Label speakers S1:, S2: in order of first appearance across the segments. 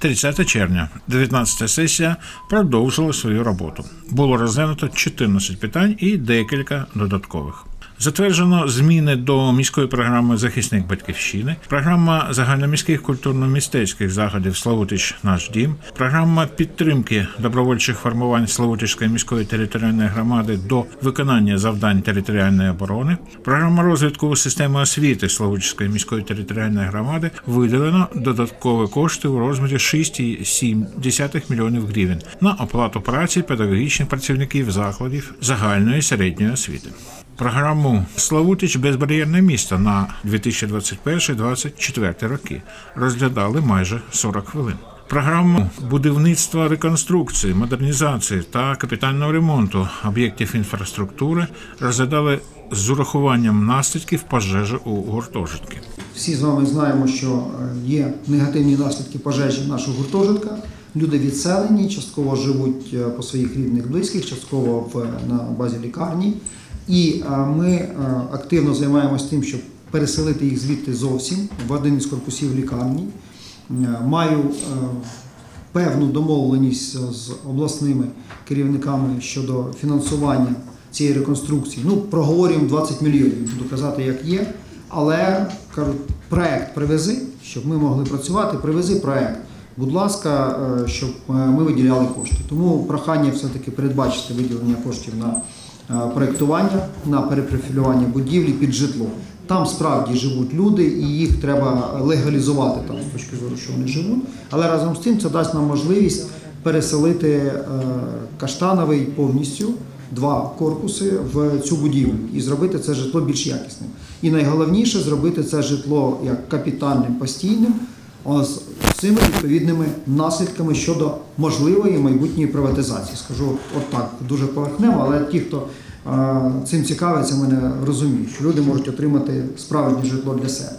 S1: 30 червня, 19-та сесія продовжила свою роботу. Було розглянуто 14 питань і декілька додаткових. Затверджено зміни до міської програми «Захисник Батьківщини», програма загальноміських культурно-мистецьких заходів «Славутич. Наш дім», програма підтримки добровольчих формувань Славутичської міської територіальної громади до виконання завдань територіальної оборони, програма розвитку системи освіти Славутичської міської територіальної громади виділено додаткові кошти у розмірі 6,7 мільйонів гривень на оплату праці педагогічних працівників закладів загальної і середньої освіти. Програму «Славутич. Безбар'єрне місто» на 2021-2024 роки розглядали майже 40 хвилин. Програму будівництва, реконструкції, модернізації та капітального ремонту об'єктів інфраструктури розглядали з урахуванням наслідків пожежі у гуртожитку.
S2: Всі з вами знаємо, що є негативні наслідки пожежі в наших гуртожитках. Люди відселені, частково живуть по своїх рідних, близьких, частково на базі лікарні. І ми активно займаємося тим, щоб переселити їх звідти зовсім в один із корпусів лікарні. Маю певну домовленість з обласними керівниками щодо фінансування цієї реконструкції. Проговорюємо 20 мільйонів, буду казати, як є, але, кажуть, проєкт привези, щоб ми могли працювати, привези проєкт. Будь ласка, щоб ми виділяли кошти. Тому прохання все-таки передбачити виділення коштів на проєктування, на перепрофілювання будівлі під житло. Там справді живуть люди і їх треба легалізувати там, з точки зору, що вони живуть. Але разом з тим це дасть нам можливість переселити Каштановий повністю, 2 корпуси в цю будівлю і зробити це житло більш якісним. І найголовніше зробити це житло як капітальним, постійним, з цими відповідними наслідками щодо можливої майбутньої приватизації. Скажу отак, дуже поверхнево, але ті, хто цим цікавиться, мене розуміють, що люди можуть отримати справжнє житло для себе.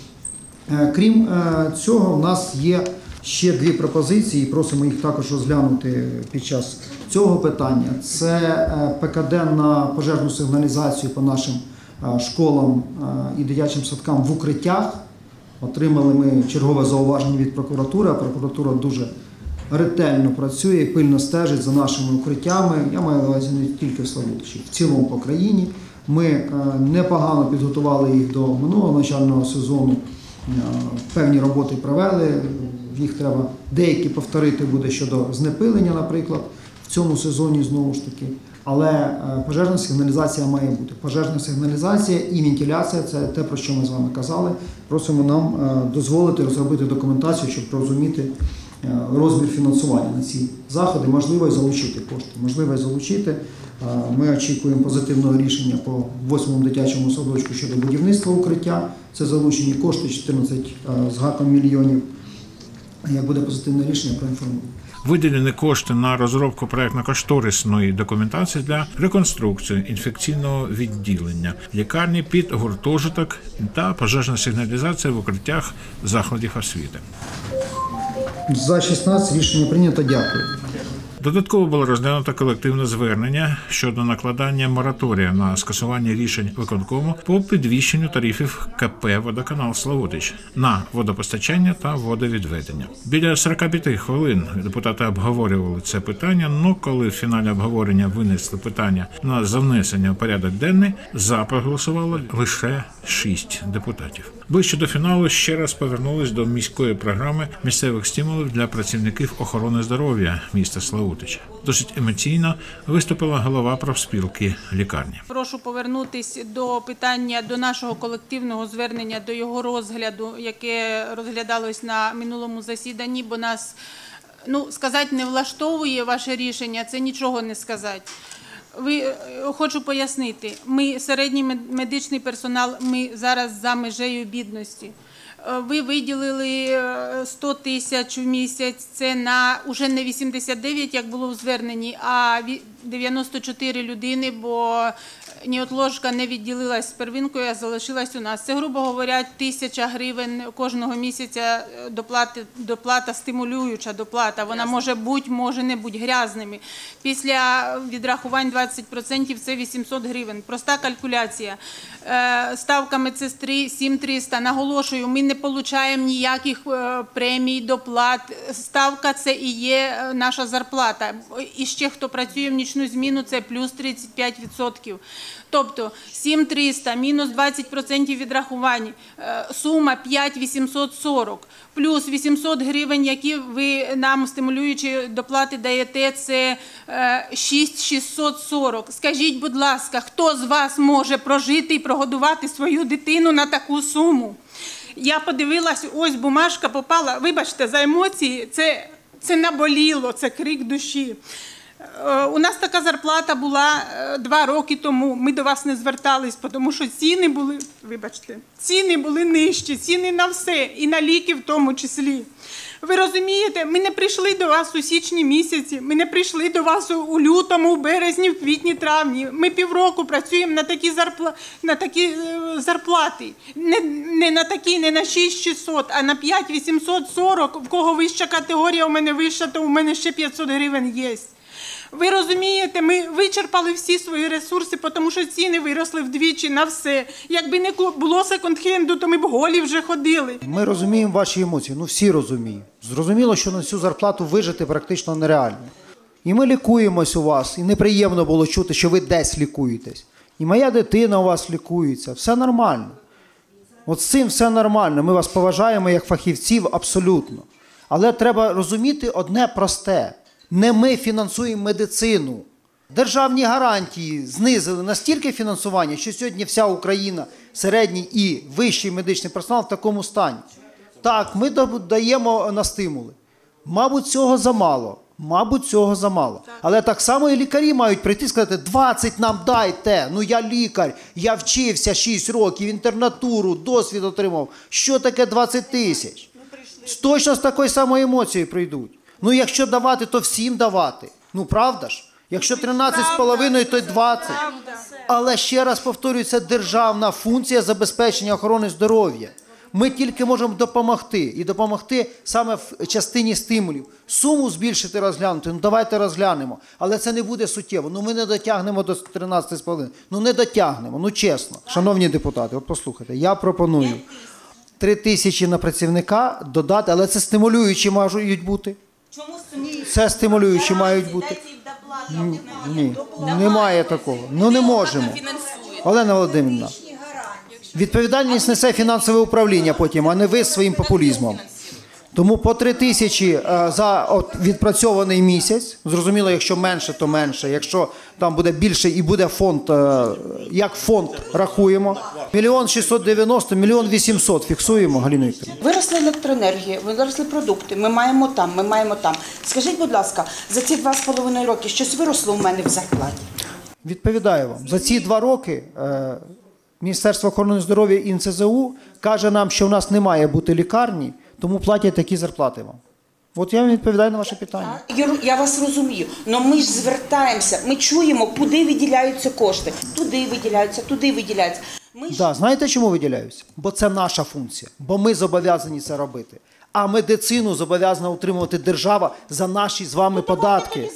S2: Крім цього, у нас є ще 2 пропозиції, просимо їх також розглянути під час цього питання. Це ПКД на пожежну сигналізацію по нашим школам і дитячим садкам в укриттях. Отримали ми чергове зауваження від прокуратури, а прокуратура дуже ретельно працює і пильно стежить за нашими укриттями. Я маю на увазі не тільки в Славутичі, в цілому по країні. Ми непогано підготували їх до минулого навчального сезону, певні роботи провели, їх треба деякі повторити буде щодо знепилення, наприклад, в цьому сезоні знову ж таки. Але пожежна сигналізація має бути. Пожежна сигналізація і вентиляція – це те, про що ми з вами казали. Просимо нам дозволити розробити документацію, щоб розуміти розмір фінансування на ці заходи, можливо, і залучити кошти. Можливо, і залучити. Ми очікуємо позитивного рішення по 8-му дитячому садочку щодо будівництва укриття. Це залучені кошти 14 з гаком мільйонів. Як буде позитивне рішення, проінформую.
S1: Виділені кошти на розробку проєктно-кошторисної документації для реконструкції інфекційного відділення, лікарні під гуртожиток та пожежна сигналізація в укриттях закладів освіти.
S2: За 16 рішення прийнято. Дякую.
S1: Додатково було розглянуто колективне звернення щодо накладання мораторія на скасування рішень виконкому по підвищенню тарифів КП «Водоканал Славутич» на водопостачання та водовідведення. Біля 45 хвилин депутати обговорювали це питання, але коли в фіналі обговорення винесли питання на занесення у порядок денний, за проголосувало лише 6 депутатів. Ближче до фіналу ще раз повернулись до міської програми місцевих стимулів для працівників охорони здоров'я міста Славутича. Досить емоційно виступила голова профспілки лікарні.
S3: Прошу повернутися до питання, до нашого колективного звернення, до його розгляду, яке розглядалось на минулому засіданні, бо нас, сказати, не влаштовує ваше рішення, це нічого не сказати. Хочу пояснити, ми середній медичний персонал, ми зараз за межею бідності. Ви виділили 100 тисяч в місяць, це уже не 89, як було в зверненні, а 94 людини, бо неотложка не відділилась з первинкою, а залишилась у нас. Це, грубо говоря, 1000 гривень кожного місяця доплата, стимулююча доплата. Вона може бути, може не бути грязними. Після відрахувань 20% це 800 гривень. Проста калькуляція. Ставка медсестри 7300. Наголошую, ми не отримуємо ніяких премій, доплат. Ставка – це і є наша зарплата. І ще хто працює в нічну зміну, це плюс 35%. Тобто 7300 мінус 20% відрахувань, сума 5840, плюс 800 гривень, які ви нам стимулюючі доплати даєте, це 6640. Скажіть, будь ласка, хто з вас може прожити і прогодувати свою дитину на таку суму? Я подивилась, ось бумажка попала, вибачте за емоції, це наболіло, це крик душі. У нас така зарплата була 2 роки тому, ми до вас не звертались, тому що ціни були, вибачте, ціни були нижчі, ціни на все, і на ліки в тому числі. Ви розумієте, ми не прийшли до вас у січні місяці, ми не прийшли до вас у лютому, у березні, в квітні, травні. Ми півроку працюємо на такі зарплати. Не на такі, не на 6600, а на 5840. В кого вища категорія, у мене вища, то у мене ще 500 гривень є. Ви розумієте, ми вичерпали всі свої ресурси, тому що ціни виросли вдвічі на все. Якби не було секонд-хенду, то ми б голі вже ходили.
S2: Ми розуміємо ваші емоції, всі розуміють. Зрозуміло, що на цю зарплату вижити практично нереально. І ми лікуємось у вас, і неприємно було чути, що ви десь лікуєтесь. І моя дитина у вас лікується, все нормально. От з цим все нормально, ми вас поважаємо як фахівців абсолютно. Але треба розуміти одне просте. Не ми фінансуємо медицину. Державні гарантії знизили настільки фінансування, що сьогодні вся Україна, середній і вищий медичний персонал в такому стані. Так, ми даємо на стимули. Мабуть, цього замало. Але так само і лікарі мають прийти і сказати, 20 нам дайте, я лікар, я вчився 6 років, інтернатуру, досвід отримав. Що таке 20 тисяч? Точно з такою самою емоцією прийдуть. Якщо давати, то всім давати. Правда ж? Якщо 13,5, то й 20. Але ще раз повторюю, це державна функція забезпечення охорони здоров'я. Ми тільки можемо допомогти. І допомогти саме в частині стимулів. Суму збільшити, розглянути, давайте розглянемо. Але це не буде суттєво. Ми не дотягнемо до 13,5. Не дотягнемо, чесно. Шановні депутати, от послухайте, я пропоную 3000 на працівника додати, але це стимулюючі мають бути. Це стимулюючі мають бути. Ні, немає такого. Не можемо. Олена Володимирівна, відповідальність несе фінансове управління потім, а не ви своїм популізмом. Тому по 3000 за відпрацьований місяць, зрозуміло, якщо менше, то менше, якщо там буде більше і буде фонд, як фонд рахуємо, 1 690 000, 1 800 000 фіксуємо, Галина Вікторівна.
S4: Виросла електроенергія, виросли продукти, ми маємо там. Скажіть, будь ласка, за ці 2,5 роки щось виросло у мене в зарплаті?
S2: Відповідаю вам. За ці 2 роки Міністерство охорони здоров'я і НСЗУ каже нам, що у нас не має бути лікарні, тому платять такі зарплати вам. От я вам відповідаю на ваше питання.
S4: Я вас розумію, але ми ж звертаємося, ми чуємо, куди виділяються кошти. Туди виділяються.
S2: Знаєте, чому виділяються? Бо це наша функція, бо ми зобов'язані це робити. А медицину зобов'язана утримувати держава за наші з вами податки.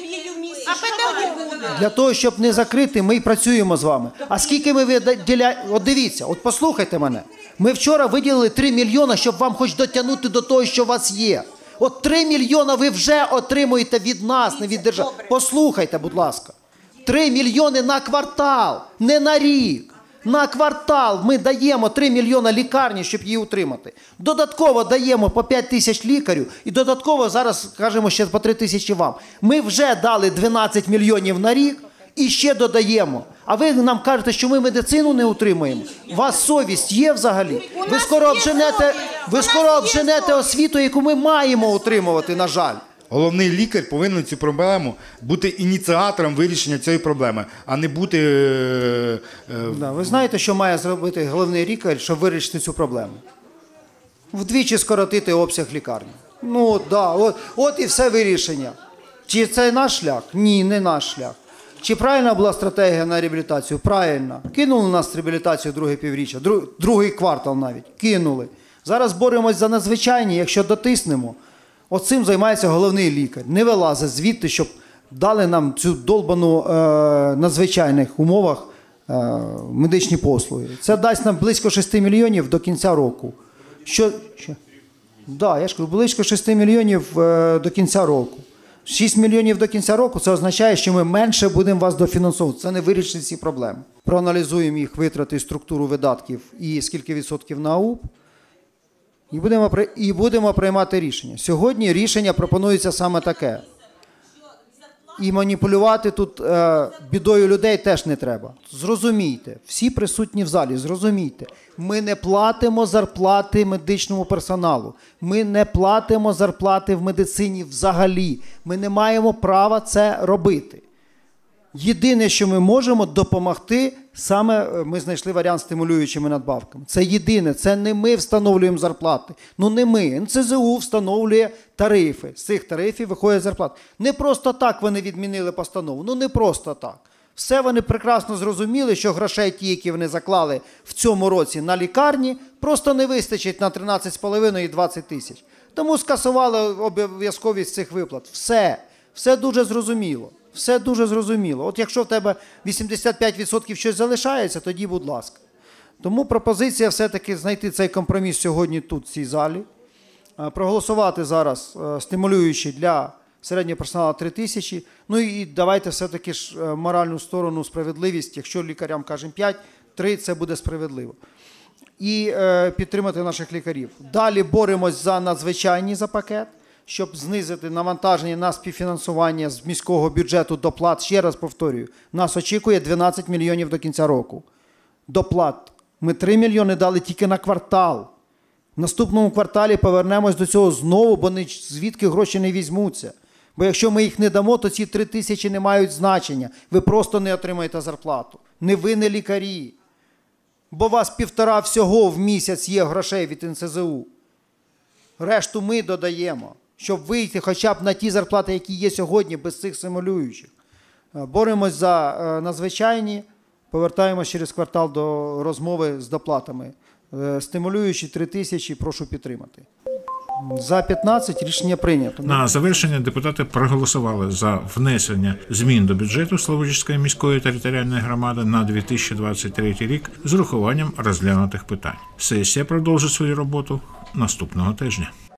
S2: Для того, щоб не закрити, ми й працюємо з вами. А скільки ми виділяємо? От дивіться, от послухайте мене. Ми вчора виділили 3 мільйони, щоб вам хоч дотягнути до того, що у вас є. От 3 мільйони ви вже отримуєте від нас, не від держави. Послухайте, будь ласка. 3 мільйони на квартал, не на рік. На квартал ми даємо 3 мільйони лікарні, щоб її утримати. Додатково даємо по 5 тисяч лікарів і додатково зараз, кажемо, ще по 3 тисячі вам. Ми вже дали 12 мільйонів на рік і ще додаємо. А ви нам кажете, що ми медицину не утримуємо. У вас совість є взагалі? Ви скоро обженете освіту, яку ми маємо утримувати, на жаль.
S5: Головний лікар повинен цю проблему бути ініціатором вирішення цієї проблеми, а не бути...
S2: Ви знаєте, що має зробити головний лікар, щоб вирішити цю проблему? Вдвічі скоротити обсяг лікарні. От і все вирішення. Чи це наш шлях? Ні, не наш шлях. Чи правильна була стратегія на реабілітацію? Правильно. Кинули нас реабілітацію друге півріччя, другий квартал навіть. Кинули. Зараз боремось за надзвичайні, якщо дотиснемо. Оцим займається головний лікар. Не вилазить звідти, щоб дали нам цю долбану надзвичайних умовах медичні послуги. Це дасть нам близько 6 мільйонів до кінця року. Що? Да, я ж кажу, близько 6 мільйонів до кінця року. 6 мільйонів до кінця року – це означає, що ми менше будемо вас дофінансовувати. Це не вирішить ці проблеми. Проаналізуємо їх витрати, структуру видатків і скільки відсотків на АУП. І будемо приймати рішення. Сьогодні рішення пропонується саме таке. І маніпулювати тут бідою людей теж не треба. Зрозумійте, всі присутні в залі, зрозумійте. Ми не платимо зарплати медичному персоналу. Ми не платимо зарплати в медицині взагалі. Ми не маємо права це робити. Єдине, що ми можемо допомогти, саме ми знайшли варіант стимулюючими надбавками. Це єдине, це не ми встановлюємо зарплати. Ну не ми, НСЗУ встановлює тарифи. З цих тарифів виходять зарплати. Не просто так вони відмінили постанову, ну не просто так. Все вони прекрасно зрозуміли, що грошей ті, які вони заклали в цьому році на лікарні, просто не вистачить на 13,5 і 20 тисяч. Тому скасували обов'язковість цих виплат. Все дуже зрозуміло. Все дуже зрозуміло. От якщо в тебе 85% щось залишається, тоді будь ласка. Тому пропозиція все-таки знайти цей компроміс сьогодні тут, в цій залі. Проголосувати зараз стимулюючи для середнього персоналу 3 тисячі. Ну і давайте все-таки ж моральну сторону, справедливість. Якщо лікарям кажемо 5, 3 – це буде справедливо. І підтримати наших лікарів. Далі боремось за надзвичайні за пакет, щоб знизити навантаження на співфінансування з міського бюджету доплат. Ще раз повторюю, нас очікує 12 мільйонів до кінця року. Доплат. Ми 3 мільйони дали тільки на квартал. В наступному кварталі повернемось до цього знову, бо звідки гроші не візьмуться. Бо якщо ми їх не дамо, то ці 3 тисячі не мають значення. Ви просто не отримаєте зарплату. Не ви, не лікарі. Бо у вас 1,5 всього в місяць є грошей від НСЗУ. Решту ми додаємо, щоб вийти хоча б на ті зарплати, які є сьогодні, без цих стимулюючих. Боремось за надзвичайні, повертаємось через квартал до розмови з доплатами. Стимулюючі 3 тисячі, прошу підтримати. За 15 рішення прийнято.
S1: На завершення депутати проголосували за внесення змін до бюджету Славутської міської територіальної громади на 2023 рік з урахуванням розглянутих питань. Сесія продовжить свою роботу наступного тижня.